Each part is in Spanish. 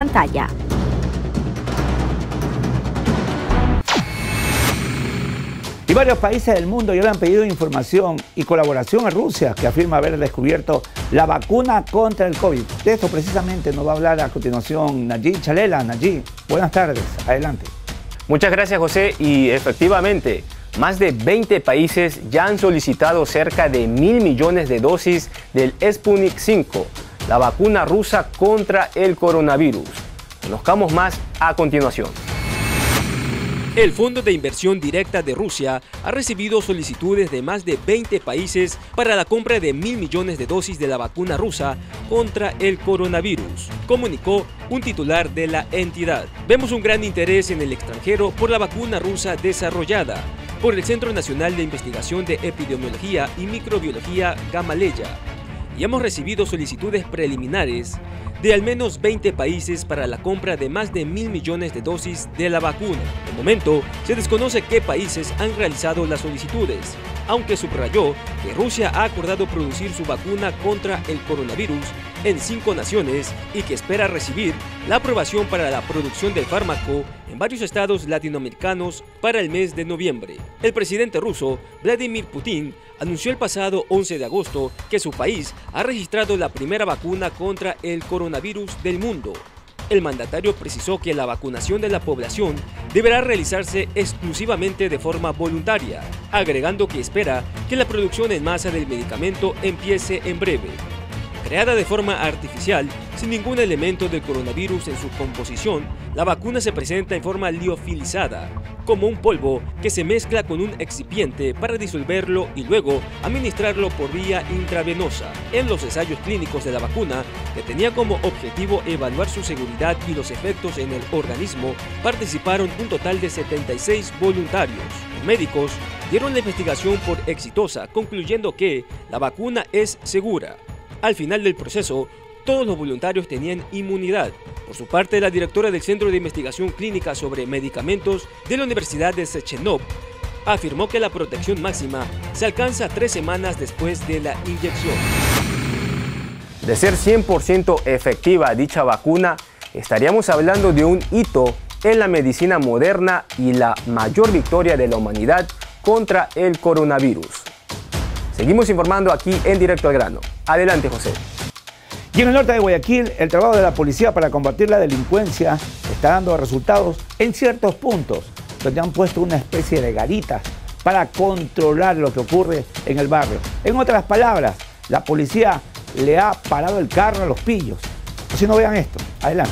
pantalla. Y varios países del mundo ya le han pedido información y colaboración a Rusia, que afirma haber descubierto la vacuna contra el COVID. De esto precisamente nos va a hablar a continuación Nayib Chalela. Nayib, buenas tardes, adelante. Muchas gracias, José, y efectivamente, más de 20 países ya han solicitado cerca de 1.000 millones de dosis del Sputnik V, la vacuna rusa contra el coronavirus. Conozcamos más a continuación. El Fondo de Inversión Directa de Rusia ha recibido solicitudes de más de 20 países para la compra de 1.000 millones de dosis de la vacuna rusa contra el coronavirus, comunicó un titular de la entidad. Vemos un gran interés en el extranjero por la vacuna rusa desarrollada por el Centro Nacional de Investigación de Epidemiología y Microbiología Gamaleya, y hemos recibido solicitudes preliminares de al menos 20 países para la compra de más de 1.000 millones de dosis de la vacuna. De momento, se desconoce qué países han realizado las solicitudes, aunque subrayó que Rusia ha acordado producir su vacuna contra el coronavirus en 5 naciones y que espera recibir la aprobación para la producción del fármaco en varios estados latinoamericanos para el mes de noviembre. El presidente ruso, Vladimir Putin, anunció el pasado 11 de agosto que su país ha registrado la primera vacuna contra el coronavirus del mundo. El mandatario precisó que la vacunación de la población deberá realizarse exclusivamente de forma voluntaria, agregando que espera que la producción en masa del medicamento empiece en breve. Creada de forma artificial, sin ningún elemento del coronavirus en su composición, la vacuna se presenta en forma liofilizada, como un polvo que se mezcla con un excipiente para disolverlo y luego administrarlo por vía intravenosa. En los ensayos clínicos de la vacuna, que tenía como objetivo evaluar su seguridad y los efectos en el organismo, participaron un total de 76 voluntarios. Los médicos dieron la investigación por exitosa, concluyendo que la vacuna es segura. Al final del proceso, todos los voluntarios tenían inmunidad. Por su parte, la directora del Centro de Investigación Clínica sobre Medicamentos de la Universidad de Sechenov afirmó que la protección máxima se alcanza 3 semanas después de la inyección. De ser 100% efectiva dicha vacuna, estaríamos hablando de un hito en la medicina moderna y la mayor victoria de la humanidad contra el coronavirus. Seguimos informando aquí en Directo al Grano. Adelante, José. Y en el norte de Guayaquil, el trabajo de la policía para combatir la delincuencia está dando resultados en ciertos puntos, donde han puesto una especie de garitas para controlar lo que ocurre en el barrio. En otras palabras, la policía le ha parado el carro a los pillos. Si no, vean esto. Adelante.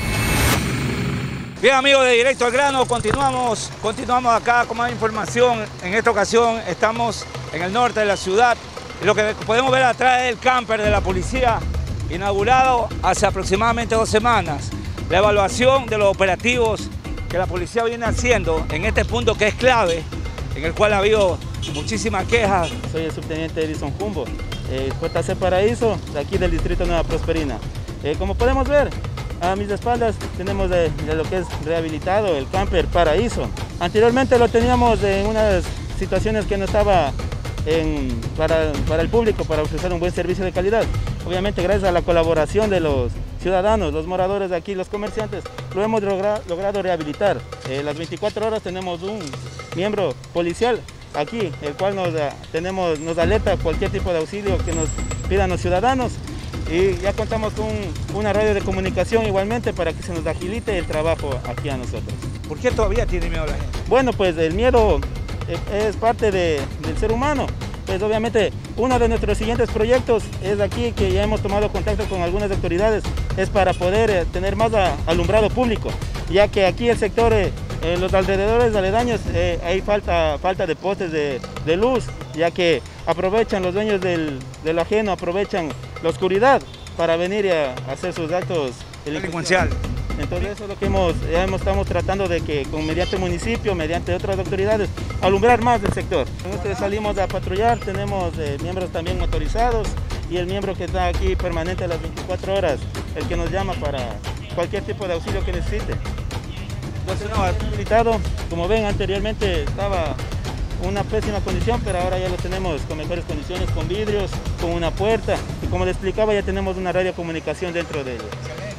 Bien, amigos de Directo al Grano, continuamos acá con más información. En esta ocasión estamos en el norte de la ciudad. Lo que podemos ver atrás es el camper de la policía, inaugurado hace aproximadamente 2 semanas. La evaluación de los operativos que la policía viene haciendo en este punto que es clave, en el cual ha habido muchísimas quejas. Soy el subteniente Edison Jumbo, JC Paraíso, de aquí del distrito Nueva Prosperina. Como podemos ver, a mis espaldas tenemos de lo que es rehabilitado el camper Paraíso. Anteriormente lo teníamos en unas situaciones que no estaba para el público, para ofrecer un buen servicio de calidad. Obviamente, gracias a la colaboración de los ciudadanos, los moradores de aquí, los comerciantes, lo hemos logrado rehabilitar. Las 24 horas tenemos un miembro policial aquí, el cual nos alerta cualquier tipo de auxilio que nos pidan los ciudadanos. Y ya contamos con una radio de comunicación igualmente para que se nos agilite el trabajo aquí a nosotros. ¿Por qué todavía tiene miedo la gente? Bueno, pues el miedo es parte del ser humano. Pues obviamente uno de nuestros siguientes proyectos es aquí, que ya hemos tomado contacto con algunas autoridades, es para poder tener más alumbrado público, ya que aquí el sector, en los alrededores aledaños, hay falta de postes de luz, ya que aprovechan los dueños del ajeno, aprovechan la oscuridad para venir a hacer sus actos delincuenciales. Entonces eso es lo que estamos tratando de que mediante el municipio, mediante otras autoridades, alumbrar más el sector. Nosotros salimos a patrullar, tenemos miembros también motorizados y el miembro que está aquí permanente a las 24 horas, el que nos llama para cualquier tipo de auxilio que necesite. Entonces, habilitado, como ven, anteriormente estaba una pésima condición, pero ahora ya lo tenemos con mejores condiciones, con vidrios, con una puerta, y como le explicaba, ya tenemos una radiocomunicación dentro de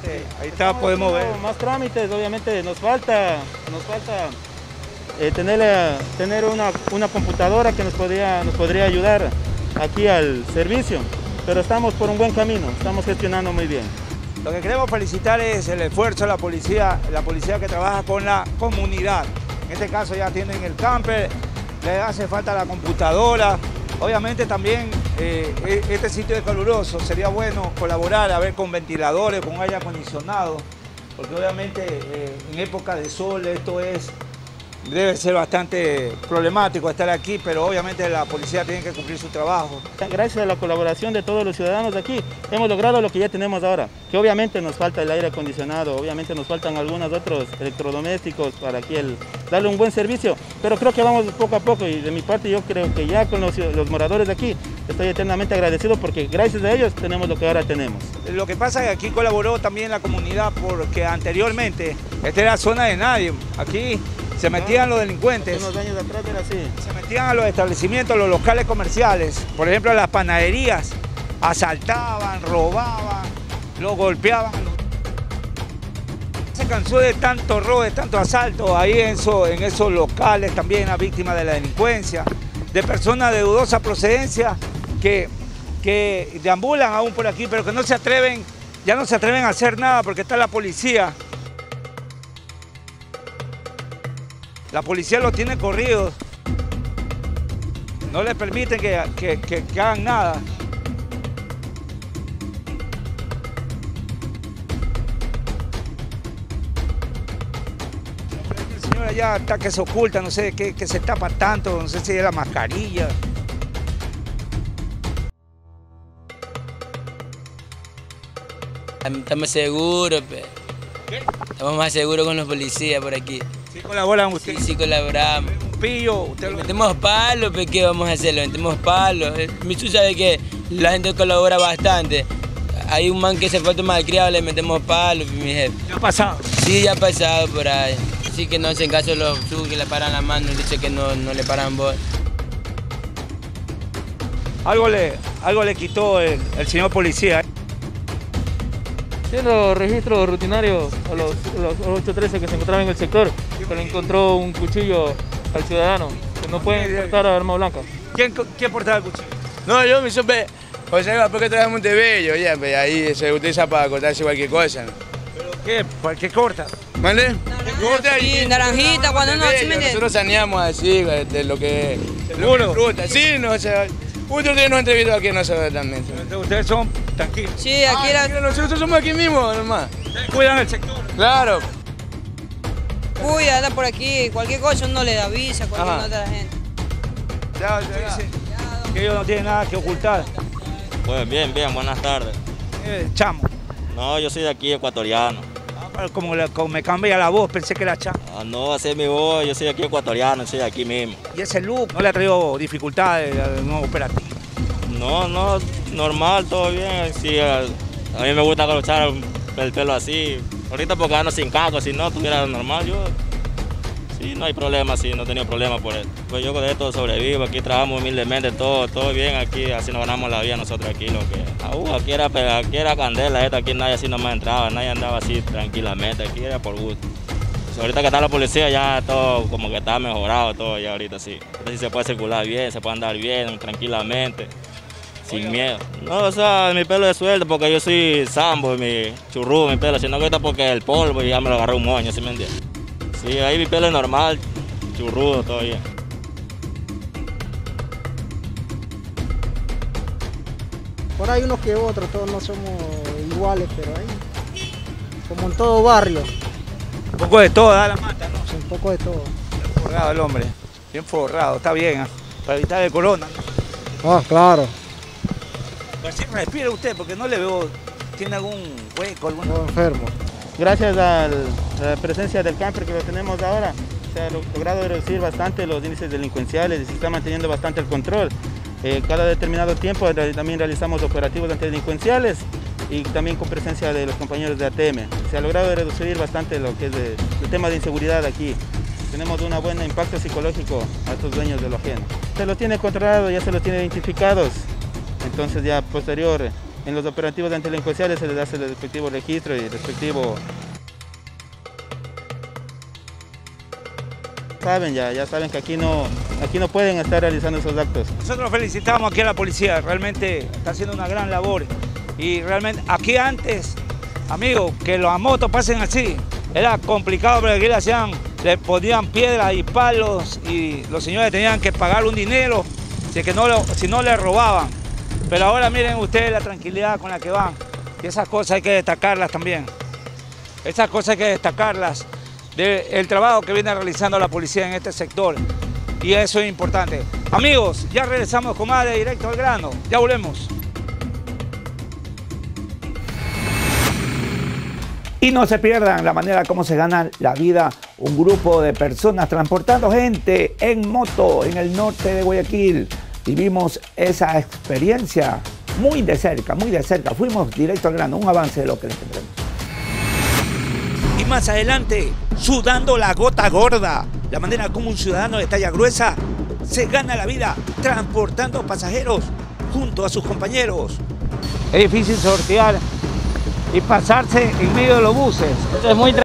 obviamente, ahí está, podemos ver. Más trámites, obviamente nos falta tener una computadora que nos podría ayudar aquí al servicio, pero estamos por un buen camino, estamos gestionando muy bien. Lo que queremos felicitar es el esfuerzo de la policía que trabaja con la comunidad. En este caso ya tienen el camper, le hace falta la computadora. Obviamente también este sitio es caluroso, sería bueno colaborar a ver con ventiladores, con aire acondicionado, porque obviamente en época de sol debe ser bastante problemático estar aquí, pero obviamente la policía tiene que cumplir su trabajo. Gracias a la colaboración de todos los ciudadanos de aquí, hemos logrado lo que ya tenemos ahora, que obviamente nos falta el aire acondicionado, obviamente nos faltan algunos otros electrodomésticos para aquí darle un buen servicio, pero creo que vamos poco a poco y de mi parte yo creo que ya con los moradores de aquí estoy eternamente agradecido porque gracias a ellos tenemos lo que ahora tenemos. Lo que pasa es que aquí colaboró también la comunidad porque anteriormente esta era zona de nadie, aquí se metían los delincuentes, unos años atrás era así. Se metían a los establecimientos, los locales comerciales, por ejemplo a las panaderías, asaltaban, robaban, los golpeaban. Se cansó de tanto robo, de tanto asalto ahí en esos locales, también a víctimas de la delincuencia, de personas de dudosa procedencia que deambulan aún por aquí, pero que ya no se atreven a hacer nada porque está la policía. La policía los tiene corridos, no les permiten que hagan nada. El señor allá está que se oculta, no sé que se tapa tanto, no sé si es la mascarilla. Estamos seguros, ¿Qué? estamos más seguros con los policías por aquí. ¿Sí colaboran ustedes? Sí, colaboramos. Un pillo, usted Le metemos palos, ¿qué vamos a hacer? Le metemos palos. Misu sabe que la gente colabora bastante. Hay un man que se fue malcriado, le metemos palos, mi jefe. ¿Qué ha pasado? Sí, ya ha pasado por ahí. Así que no hacen caso los subs que le paran la mano, dice que no le paran voz. Algo le quitó el señor policía. Haciendo registros rutinarios a los 813 que se encontraban en el sector, que le encontró un cuchillo al ciudadano, que no pueden portar arma blanca. ¿Quién portaba el cuchillo? No, yo me supe, o sea, porque traje Montebello, ya, pues ahí se utiliza para cortarse cualquier cosa. ¿Pero qué? ¿Para qué corta? ¿Vale? Corta Sí, naranjita, cuando no, ¿sí me entiendes? Nosotros saneamos así de lo que es. ¿Seguro? Fruta, sí, no, o sea, otro día nos entrevistó aquí nosotros también. Ustedes son tranquilos. Sí, aquí era... Nosotros somos aquí mismo, nomás. Ustedes cuidan el sector. Claro. Uy, anda por aquí, cualquier cosa uno le avisa, cualquier Ajá. otra gente. Ya. Que ellos no tienen nada que ocultar. Pues bien, buenas tardes. Chamo. No, yo soy de aquí, ecuatoriano. Como me cambia la voz, pensé que era chamo. No, así es mi voz, yo soy de aquí ecuatoriano, soy de aquí mismo. ¿Y ese look no le ha traído dificultades al nuevo operativo? No, normal, todo bien. Sí, a mí me gusta colocar el pelo así. Ahorita porque ando sin casco, si no estuviera normal, yo... Sí, no hay problema, sí, no he tenido problema por esto. Pues yo con esto sobrevivo, aquí trabajamos humildemente, todo bien aquí, así nos ganamos la vida nosotros aquí. Aquí era candela, aquí nadie así nomás entraba, nadie andaba así tranquilamente, aquí era por gusto. Pues ahorita que está la policía ya todo como que está mejorado todo ya ahorita sí. Ahorita sí se puede circular bien, se puede andar bien, tranquilamente, sin miedo. No, o sea, mi pelo es suelto porque yo soy sambo, mi churrú, mi pelo, sino que ahorita porque el polvo y ya me lo agarró un moño, ¿sí me entiendes? Sí, ahí mi pelo es normal, churrudo, todo bien. Por ahí unos que otros, todos no somos iguales, pero ahí, como en todo barrio, Un poco de todo, da la mata, ¿no? un poco de todo. Bien forrado el hombre, bien forrado, está bien, para evitar el corona. Ah, claro. Pues sí, respire usted, porque no le veo, tiene algún hueco, alguna... Todo enfermo. Gracias a la presencia del camper que lo tenemos ahora, se ha logrado reducir bastante los índices delincuenciales y se está manteniendo bastante el control. Cada determinado tiempo también realizamos operativos antidelincuenciales y también con presencia de los compañeros de ATM. Se ha logrado reducir bastante lo que es el tema de inseguridad aquí. Tenemos un buen impacto psicológico a estos dueños de lo ajeno. Se lo tiene controlado, ya se los tiene identificados. Entonces ya posterior en los operativos antidelincuenciales se les hace el respectivo registro y el respectivo... Ya saben que aquí no pueden estar realizando esos actos. Nosotros felicitamos aquí a la policía, realmente está haciendo una gran labor. Y realmente aquí antes, amigos, que las motos pasen así, era complicado porque aquí le ponían piedras y palos y los señores tenían que pagar un dinero si no le robaban. Pero ahora miren ustedes la tranquilidad con la que van. Y esas cosas hay que destacarlas también. Esas cosas hay que destacarlas. Del trabajo que viene realizando la policía en este sector, y eso es importante. Amigos, ya regresamos con más de Directo al Grano, ya volvemos. Y no se pierdan la manera como se gana la vida un grupo de personas transportando gente en moto en el norte de Guayaquil. Vivimos esa experiencia muy de cerca, fuimos Directo al Grano, un avance de lo que les tendremos. Y más adelante, sudando la gota gorda, la manera como un ciudadano de talla gruesa se gana la vida transportando pasajeros junto a sus compañeros. Es difícil sortear y pasarse en medio de los buses. Esto es muy